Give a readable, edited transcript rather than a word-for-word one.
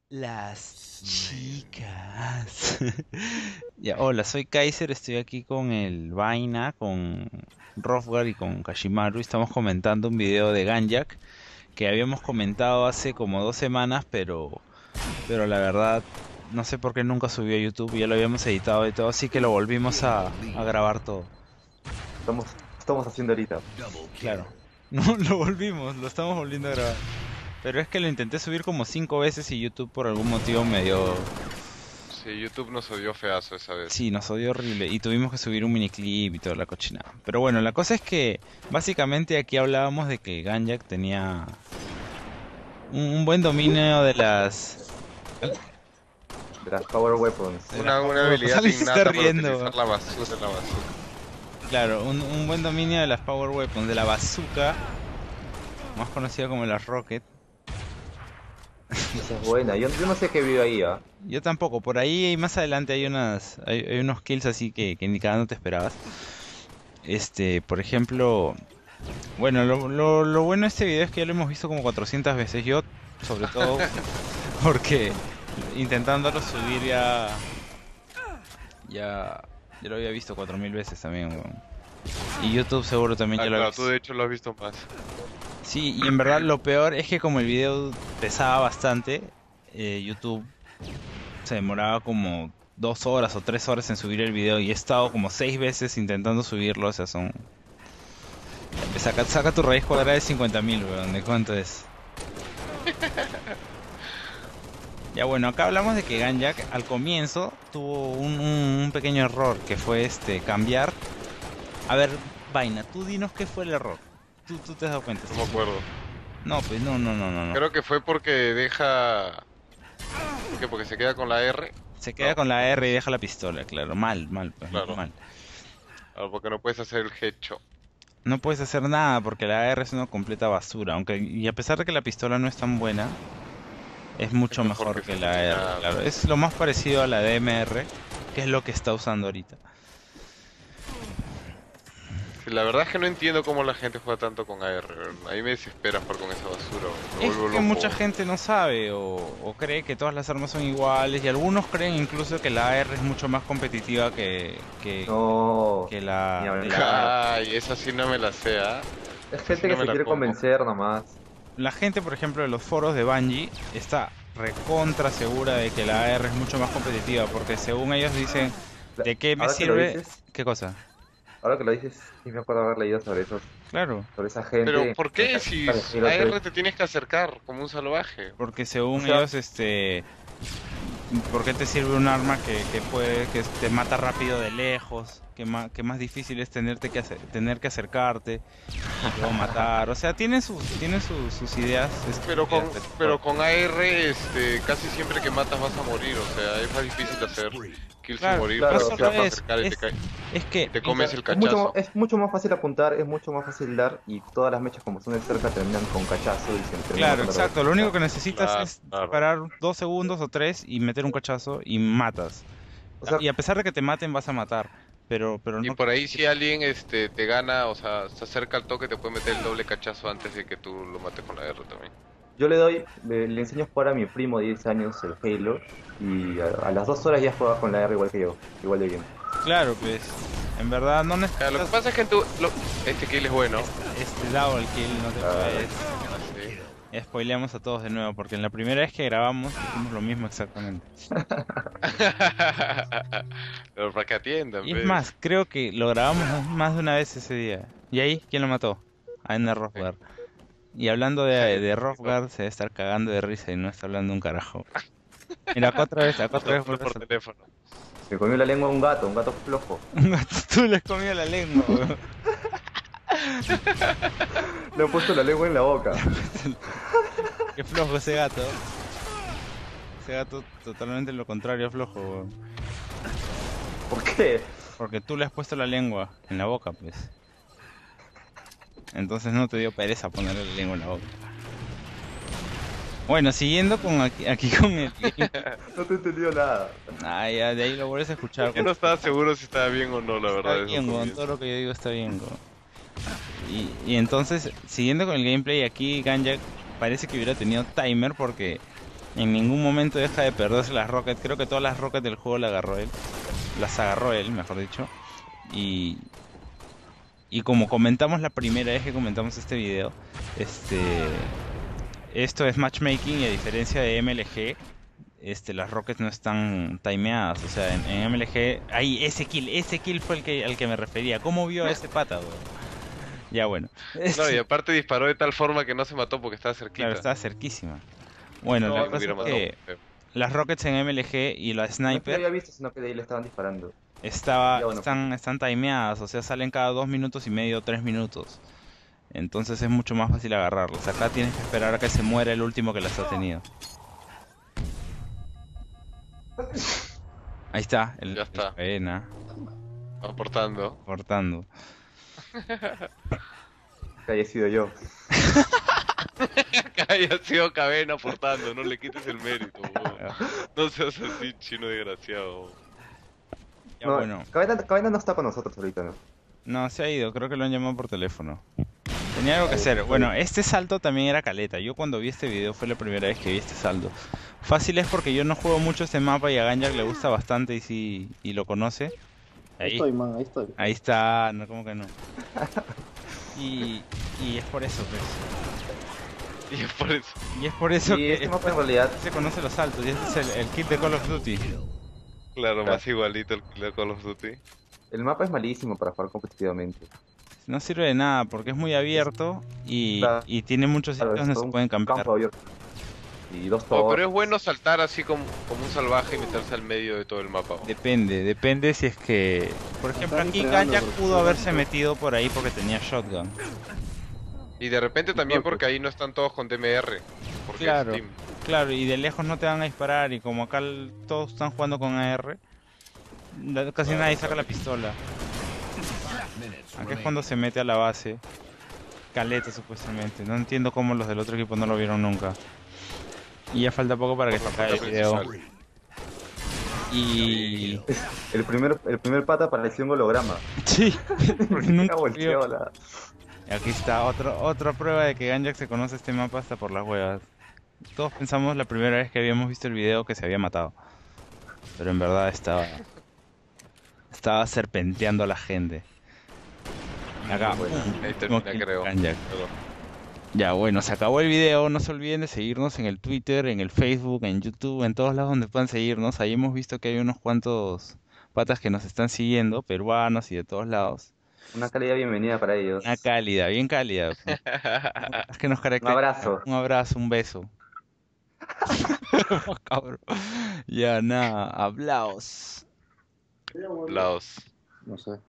Las chicas. Ya, hola, soy Kaiser, estoy aquí con el Vaina, con Rofgar y con Kashimaru. Estamos comentando un video de Ganjak que habíamos comentado hace como 2 semanas, pero la verdad no sé por qué nunca subió a YouTube. Ya lo habíamos editado y todo, así que lo volvimos a grabar todo. Estamos haciendo ahorita. Claro, no lo volvimos, lo estamos volviendo a grabar. Pero es que lo intenté subir como 5 veces y YouTube por algún motivo me dio. Sí, YouTube nos odió feazo esa vez. Sí, nos odió horrible y tuvimos que subir un miniclip y toda la cochinada. Pero bueno, la cosa es que básicamente aquí hablábamos de que Ganjak tenía un buen dominio De las Power Weapons. de las Una power weapons. habilidad Ali se está innata para riendo. utilizar la basura en la basura. Claro, un buen dominio de las power weapons, de la bazooka, más conocida como la rocket. Esa es buena. Yo no sé qué vive ahí, ¿ah? Yo tampoco, por ahí más adelante hay unos kills así que ni cada no te esperabas. Por ejemplo, bueno, lo bueno de este video es que ya lo hemos visto como 400 veces. Yo, sobre todo, porque intentándolo subir ya, ya lo había visto 4000 veces también, weón. Y YouTube seguro también Ah, ya lo ha claro, tú visto. de hecho lo has visto más. Sí, y en verdad lo peor es que como el video pesaba bastante, YouTube se demoraba como 2 horas o 3 horas en subir el video y he estado como 6 veces intentando subirlo, o sea, son. Saca tu raíz cuadrada de 50.000, weón. ¿De cuánto es? Ya bueno, acá hablamos de que Ganjak al comienzo tuvo un pequeño error que fue cambiar. A ver, Vaina, tú dinos qué fue el error. Tú te has dado cuenta, No ¿sí? me acuerdo. No, pues no, no, no, no, no. Creo que fue porque deja... ¿Por qué? Porque se queda con la R. Se queda No, con la R y deja la pistola, claro. Mal, mal, pues muy claro. mal. Claro, porque no puedes hacer el hecho. No puedes hacer nada porque la R es una completa basura. Y a pesar de que la pistola no es tan buena, es Es mucho mejor mejor que que sin la R, nada. claro. Es lo más parecido a la DMR, que es lo que está usando ahorita. Sí, la verdad es que no entiendo cómo la gente juega tanto con AR. A mí me desespera jugar con esa basura. Me Es vuelvo que mucha loco. gente no sabe o cree que todas las armas son iguales y algunos creen incluso que la AR es mucho más competitiva No, que ni la. hablar. Ay, esa sí no me la sé, ¿ah? Es Esa sí gente no que me se la quiere como. convencer nomás. La gente, por ejemplo, de los foros de Bungie está recontra segura de que la AR es mucho más competitiva porque según ellos dicen, ¿de qué me Ahora que lo sirve? dices, ¿Qué cosa? sí me acuerdo haber leído Claro, sobre esa Pero gente ¿por en qué si Halo 3. AR te tienes que acercar como un salvaje? porque O según sea, ellos, ¿por qué te sirve un arma que te mata rápido de lejos? Que más difícil es tener que acercarte y luego matar. O sea, sus ideas Pero estúpidas. pero con AR, casi siempre que matas vas a morir, o sea, es más difícil hacer kills sin Claro, morir, no pero claro, o te solo sea, vas a eso. acercar Es y que te comes el es mucho, cachazo. es mucho más fácil apuntar, es mucho más fácil dar y todas las mechas como son de cerca terminan con cachazo y se terminan claro, matando a la exacto. Lo único velocidad. que necesitas Claro, es claro. parar 2 segundos o tres y meter un cachazo y matas. O sea, Y a pesar de que te maten, vas a matar. Pero Y no. por ahí si alguien te gana, o sea, se acerca al toque, te puede meter el doble cachazo antes de que tú lo mates con la R también. yo le enseño a jugar a mi primo de 10 años el Halo y a las 2 horas ya juega con la R igual que yo, igual de bien. Claro, pues. En verdad no Claro, lo que necesitas pasa es que este kill es bueno. este double kill, no te Claro. puedes. Así. Spoileamos a todos de nuevo, porque en la primera vez que grabamos hicimos lo mismo exactamente. Pero para que atiendan, Y es ¿ves? más, creo que lo grabamos más de una vez ese día. ¿Y ahí quién lo mató? A Ender Rothgar. Y hablando de Rothgar, se debe estar cagando de risa y no está hablando un carajo. Mira, acá Lo otra está vez hablando vuelve a por saltar. teléfono. Me comió la lengua un gato flojo. Un gato, tú le has comido la lengua, weón. Le he puesto la lengua en la boca. Qué flojo ese gato. Ese gato totalmente lo contrario, flojo, weón. ¿Por qué? Porque tú le has puesto la lengua en la boca, pues. Entonces no te dio pereza ponerle la lengua en la boca. Bueno, siguiendo con aquí con el game. No te he entendido nada. Ah, ya, de ahí lo vuelves a escuchar. Yo no estaba seguro si estaba bien o no, la Está verdad, esos bien, weón. Todo comienzos. lo que yo digo está bien, weón. Y entonces, siguiendo con el gameplay, aquí Ganjak parece que hubiera tenido timer porque En ningún momento deja de perderse las rockets. Creo que todas las rockets del juego las agarró él. Las agarró él, mejor dicho. Y, y como comentamos la primera vez que comentamos este video, esto es matchmaking y a diferencia de MLG, las rockets no están timeadas. O sea, en MLG, ahí ese kill fue al que me refería. ¿Cómo vio a ese pata, weón? Ya bueno. No, y aparte disparó de tal forma que no se mató porque estaba Claro, cerquita. estaba cerquísima. Bueno, Sí, la me cosa hubiera es matado muy que feo. las rockets en MLG y la No es que lo sniper había visto, sino que de ahí le estaban disparando. Ya bueno, están timeadas, o sea, salen cada 2 minutos y medio, 3 minutos. Entonces es mucho más fácil agarrarlos. Acá tienes que esperar a que se muera el último que las ha tenido. Ahí está, Ya el está, cadena, aportando. cortando. que haya sido yo. Que haya sido Cabena aportando, no le quites el mérito, huevón. No seas así, chino desgraciado. Ya No, bueno, Cabena no está con nosotros ahorita, ¿no? no se ha ido, creo que lo han llamado por teléfono. Tenía algo que hacer. Está bien. Bueno, este salto también era caleta. Yo cuando vi este video fue la primera vez que vi este salto. Fácil es porque yo no juego mucho este mapa y a Ganjak le gusta bastante y sí, y lo conoce. Ahí Ahí, estoy, man, ahí estoy. ahí está, no, como que no. Y, y es por eso, pues. Y es por eso. Y es por eso Y que este mapa en realidad, se conoce los saltos. Y este es el kit de Call of Duty. Claro, Claro. más igualito el de Call of Duty. el mapa es malísimo para jugar competitivamente. No sirve de nada porque es muy abierto Claro, y tiene muchos sitios es donde todo se un pueden campear. campo abierto. Y dos Oh, pero torres. es bueno saltar así como un salvaje y meterse al medio de todo el mapa. ¿O? Depende si es que... Por ejemplo, Están aquí entrenando, Ganjak porque pudo haberse seguramente- metido por ahí porque tenía shotgun. Y de repente también Claro. porque ahí no están todos con DMR. Porque Claro, es Team. claro, y de lejos no te van a disparar y como acá todos están jugando con AR, casi Claro, nadie saca claro. la pistola. Acá es cuando se mete a la base. Caleta supuestamente. No entiendo cómo los del otro equipo no lo vieron nunca. Y ya falta poco para que Por se la acabe el puerta video. principal. Y... El primer pata parecía un holograma. Sí, Porque nunca volteó vio. la... Y aquí está otra prueba de que Ganjak se conoce este mapa hasta por las huevas. Todos pensamos la primera vez que habíamos visto el video que se había matado. Pero en verdad estaba serpenteando a la gente. Acá, Bueno, Ahí último termina, kill, creo. Ganjak. Pero- Ya bueno, se acabó el video. No se olviden de seguirnos en el Twitter, en el Facebook, en YouTube, en todos lados donde puedan seguirnos. Ahí hemos visto que hay unos cuantos patas que nos están siguiendo, peruanos y de todos lados. una calidad bienvenida para ellos. Una cálida, bien cálida. Es que nos Un caracteriza. abrazo. Un abrazo, un beso. Cabrón. Ya nada, hablaos. Laos. No sé.